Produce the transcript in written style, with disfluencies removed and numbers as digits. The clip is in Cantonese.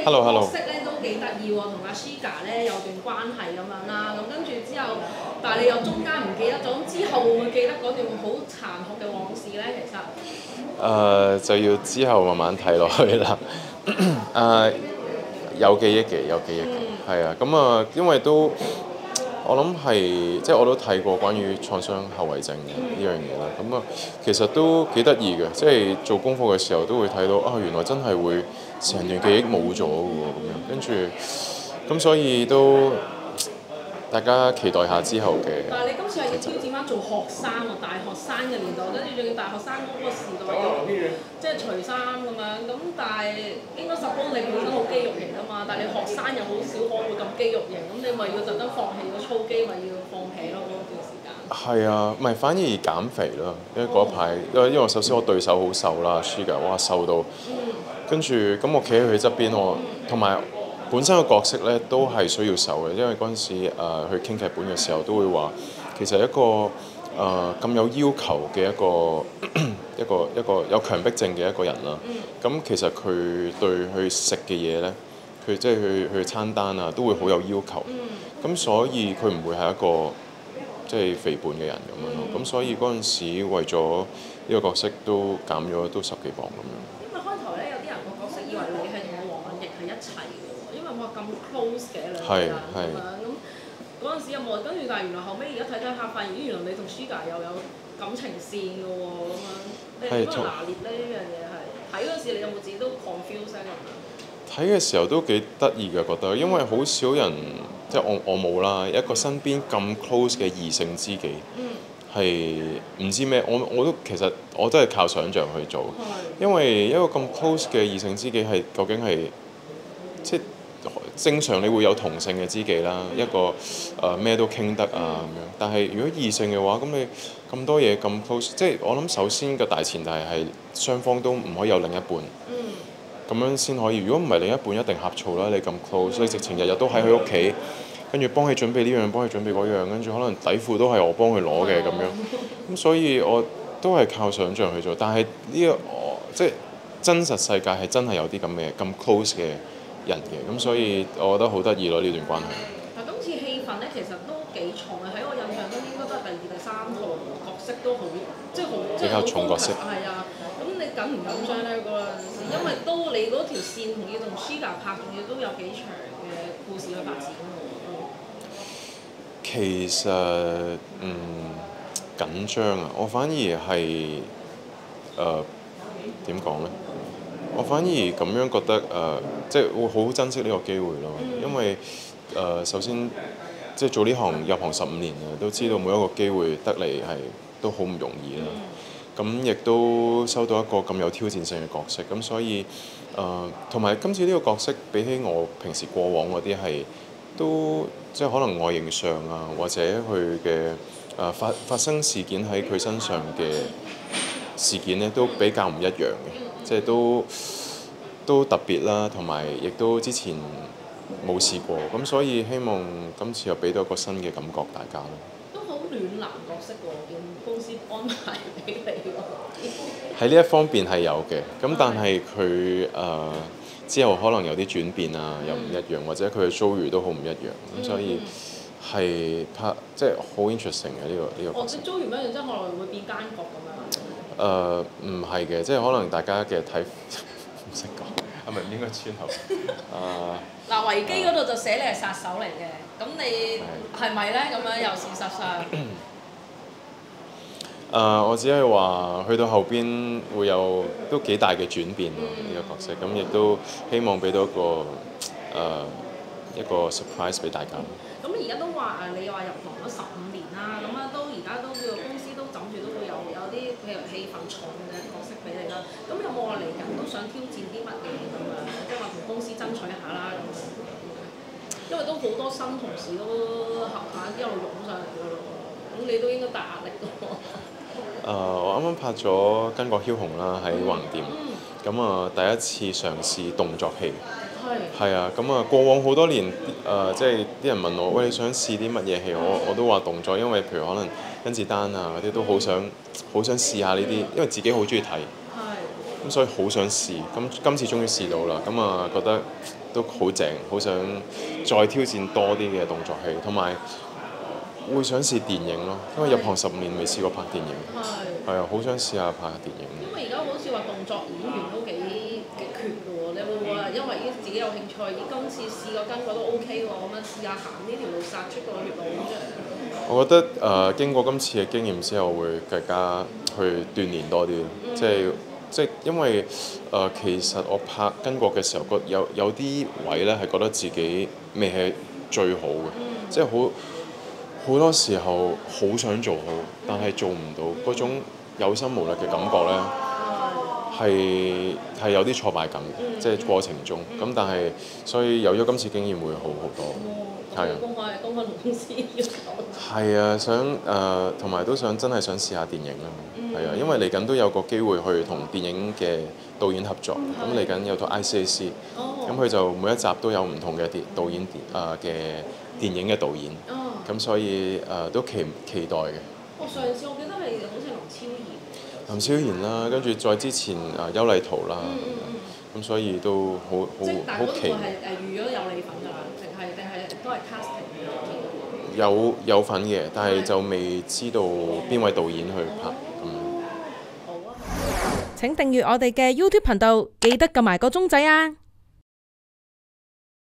Hello 角 Hello。 色咧都幾得意喎，同阿 Shiga 咧有段關係咁樣啦。咁跟住之後，但係你又中間唔記得咗，咁之後會唔會記得嗰段好殘酷嘅往事咧？其實就要之後慢慢睇落去啦。有記憶嘅，有記憶嘅，係啊。咁因為都我諗係即係我都睇過關於創傷後遺症嘅呢樣嘢啦。其實都幾得意嘅，即係做功課嘅時候都會睇到啊，原來真係會成段記憶冇咗嘅喎，咁樣跟住咁，所以都大家期待下之後嘅。 但係你今次係要挑戰翻做學生喎，大學生嘅年代，跟住仲要大學生嗰個時代要即係除衫咁樣，咁但係應該suppose你本身好肌肉型啊嘛，但係你學生又好少可會咁肌肉型，咁你咪要特登放棄個操肌，咪要放棄咯嗰段時間。 係啊，唔係反而減肥啦，因為嗰排因為首先我對手好瘦啦，Shiga 哇瘦到，跟住咁我企喺佢側邊，我同埋本身個角色咧都係需要瘦嘅，因為嗰陣時去傾劇本嘅時候都會話，其實一個咁有要求嘅一個有強迫症嘅一個人啦，咁其實佢對佢食嘅嘢咧，佢即係去餐單啊都會好有要求，咁所以佢唔會係一個即係肥胖嘅人咁樣咯，咁所以嗰陣時為咗呢個角色都減咗都10幾磅咁樣。 因為開頭咧有啲人個角色以為你係同我黃敏奕係一齊嘅喎，因為哇咁 close 嘅兩個人咁樣，咁嗰陣時有冇跟住？但係原來後尾而家睇下發現，咦原來你同 Shiga 又有感情線嘅喎，咁樣你點樣拿捏咧呢樣嘢係？睇嗰時你有冇自己都 confuse 咁樣？ 睇嘅時候都幾得意嘅，覺得，因為好少人即係我冇啦，一個身邊咁 close 嘅異性知己，係唔知咩，我都其實我都係靠想像去做，因為一個咁 close 嘅異性知己係究竟係即係正常你會有同性嘅知己啦，一個咩都傾得啊咁樣，但係如果異性嘅話，咁你咁多嘢咁 close，即係我諗首先個大前提係雙方都唔可以有另一半。咁樣先可以。如果唔係另一半一定呷醋啦，你咁 close，所以直情日日都喺佢屋企，跟住幫佢準備呢樣，幫佢準備嗰樣，跟住可能底褲都係我幫佢攞嘅咁樣。咁所以我都係靠想像去做，但係呢個即係真實世界係真係有啲咁 close 嘅人嘅，咁所以我覺得好得意咯呢段關係。 但今次戲份咧其實都幾重啊！喺我印象中應該都係第2、第3套角色都好，即係好比較重角色。 係啊，咁你緊唔緊張咧嗰陣時？因為都你嗰條線同要同 Shiga 拍，仲要都有幾長嘅故事去發展喎。 其實緊張啊，我反而係點講呢？我反而咁樣覺得即係會好珍惜呢個機會咯，因為首先即係做呢行入行15年啦，都知道每一個機會得嚟係都好唔容易啦。咁亦都收到一個咁有挑戰性嘅角色，咁所以同埋今次呢個角色比起我平時過往嗰啲係都即係可能外形上啊，或者佢嘅發生事件喺佢身上嘅事件咧，都比較唔一樣嘅，即係都特別啦，同埋亦都之前冇試過，咁所以希望今次又俾到一個新嘅感覺大家咯。 都好暖男角色喎，見公司安排俾你喎。 喺呢一方面係有嘅，咁但係佢之後可能有啲轉變啊，又唔一樣，或者佢嘅遭遇都好唔一樣，咁所以係即係好 interesting 嘅呢個角色。 你遭遇咩樣？即係可能會變奸角咁樣？ 唔係嘅，即係可能大家嘅睇唔識講，係咪唔應該穿口？ 嗱，維基嗰度就寫你係殺手嚟嘅，咁你係咪咧？咁樣又事實上。 我只係話去到後邊會有都幾大嘅轉變咯，呢個角色，咁亦都希望俾到一個 surprise 俾大家。 咁而家都話你話入行咗15年啦，咁都而家都叫公司都枕住都會有啲譬如戲份重嘅角色俾你啦。咁有冇話嚟緊都想挑戰啲乜嘢咁樣？即係話同公司爭取下啦咁樣。因為都好多新同事都合下一路湧上嚟㗎咯，咁你都應該大壓力㗎喎。 我啱啱拍咗《巾幗梟雄》啦，喺橫店，咁第一次嘗試動作戲。係啊，咁過往好多年即係啲人問我，喂，你想試啲乜嘢戲？我都話動作，因為譬如可能甄子丹啊嗰啲都好想試下呢啲，因為自己好中意睇。 咁所以好想試，咁今次終於試到啦，咁啊覺得都好正，好想再挑戰多啲嘅動作戲，同埋會想試電影咯，因為入行10年未試過拍電影，係啊，好想試下拍電影。 因為而家好似話動作演員都幾缺嘅喎，你會唔會話因為自己有興趣，今次試過跟覺得 OK 喎，咁樣試下行呢條路殺出個血路咁啫？ 我覺得經過今次嘅經驗之後，會更加去鍛鍊多啲，即係因為其實我拍巾幗嘅時候，有啲位咧係覺得自己未係最好嘅，即係好多時候好想做好，但係做唔到嗰種有心無力嘅感覺咧，係有啲挫敗感，即係過程中咁，但係所以有咗今次經驗會好好多。係啊， 公開同公司要講。 係啊，想同埋都想真係想試下電影啦。係啊，因為嚟緊都有個機會去同電影嘅導演合作。咁嚟緊有套 ICAC，咁佢就每一集都有唔同嘅導演嘅電影嘅導演。咁所以都期待嘅。 上次我記得係好似林超賢啦，跟住再之前邱禮濤啦。咁所以都好期。 即係但係嗰套係預咗有你份㗎啦，定係都係 casting 有份嘅，但係就未知道邊位導演去拍咁。 好啊！ 請訂閱我哋嘅 YouTube 頻道，記得撳埋個鐘仔啊！